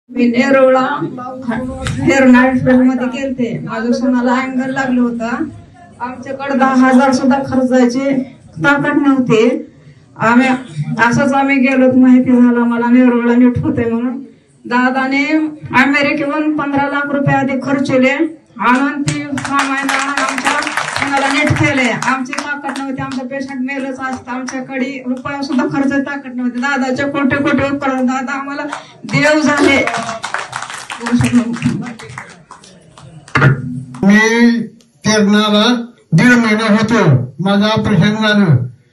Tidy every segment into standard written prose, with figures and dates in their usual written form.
मी नेरोळा हेरना हॉस्पिटल मध्ये गेलते। माझ्या सोनाला अँगल लागलं होतं। आमच्याकडे 10,000 सुद्धा खर्चायची ताकद नव्हती। आम्ही गेलो, माहिती झालं मला नेरोळा नीट होते म्हणून। दादाने अमेरिकेहून 15 लाख रुपये आधी खर्चले आणून ती 6 महिना आमच्या सोनाला नीट केले। आमची ताकद नव्हती, आमचा पेशंट मेलच असतं, आमच्याकडे रुपया सुद्धा खर्च ताकद नव्हती। दादाच्या कोटी कोटी उपकार, दादा आम्हाला देव झाले। मी तेरणाला 1.5 महिना होतो, माझं ऑपरेशन झालं।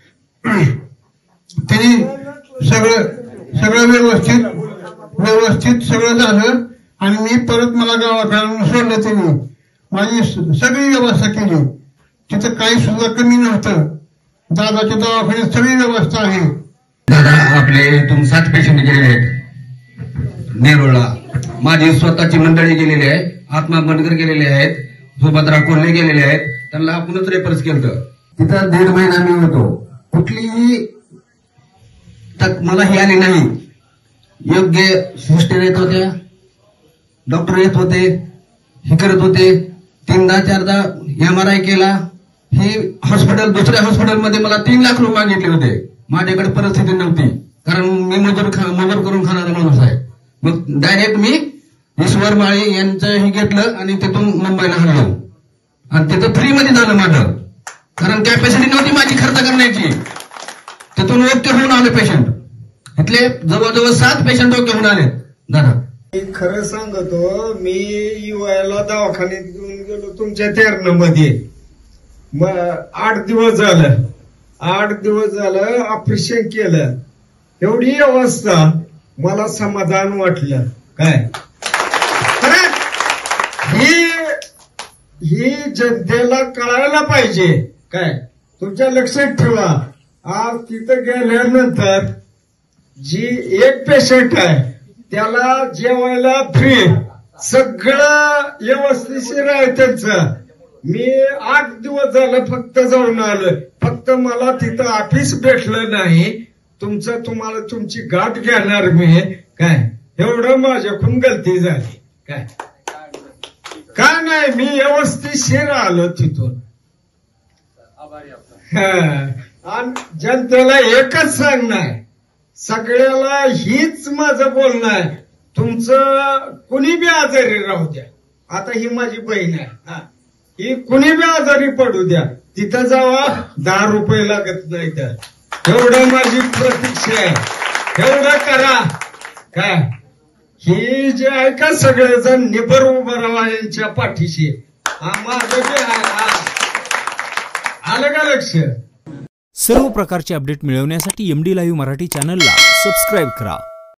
त्यांनी सगळं व्यवस्थित सगळं झालं आणि मी परत मला गावाकडून सोडलं। त्यांनी माझी सगळी व्यवस्था केली, तिथं काही सुद्धा कमी नव्हतं। दादाच्या दवाखान्यात सगळी व्यवस्था आहे। दादा आपले इथून 7 पेशंट गेलेले आहेत नेरोळला। माझी स्वतःची मंडळी गेलेली आहे, आत्मा बनकर गेलेले आहेत, सुभद्रा कोल्हे गेलेले आहेत, त्यांना आपणच रेफरन्स केलं। तिथं 1.5 महिना मी होतो, कुठलीही तक मला ही आली नाही। योग्य सिस्टर येत होत्या, डॉक्टर येत होते, हे करत होते। 3दा-4दा MRI केला। हे हॉस्पिटल दुसऱ्या हॉस्पिटलमध्ये मला 3 लाख रुपये मागितले होते। माझ्याकडे परिस्थिती नव्हती, कारण मी मजूर करून खाणारा माणूस आहे। मग डायरेक्ट मी ईश्वर माळी यांचं हे घेतलं आणि तिथून मुंबईला हल्लो आणि तिथं फ्री मध्ये झालं माझं, कारण कॅपॅसिटी नव्हती माझी खर्च करण्याची। तिथून ओके होऊन आले पेशंट, इथले जवळजवळ 7 पेशंट ओके होऊन आले। दादा खरं सांगतो, मी युवाला दवाखान्यात घेऊन गेलो तुमच्या तेरणामध्ये। मग 8 दिवस झालं ऑपरेशन केलं। एवढी अवस्था मला समाधान वाटलं। काय ही जनतेला कळायला पाहिजे। काय तुमच्या लक्षात ठेवा, आज तिथं गेल्यानंतर जी एक पेशंट आहे त्याला जेवायला फ्री, सगळं व्यवस्थित आहे त्यांचं। मी 8 दिवस झालं फक्त जाऊन आलोय, फक्त मला तिथं ऑफिस भेटलं नाही। तुम्हाला तुमची गाठ घेणार मी। काय एवढं माझ्याकडून गलती झाली। काय नाही, मी व्यवस्थित आलो तिथून। आणि जनतेला एकच सांगणार, सगळ्याला हीच माझं बोलणं आहे, तुमचं कुणी बी आजारी राहू द्या। आता ही माझी बहीण आहे, ही कुणी बी आजारी पडू द्या, तिथं जावा, 10 रुपये लागत नाही। तर एवढं माझी प्रतीक्षा आहे, एवढं करा। काय ही जे आहे का सगळेजण निबर उभं राहा यांच्या पाठीशी। माझं जे आहे, आलं का लक्ष? सर्व प्रकारचे अपडेट मिळवण्यासाठी MD लाईव्ह मराठी चॅनलला सबस्क्राईब करा।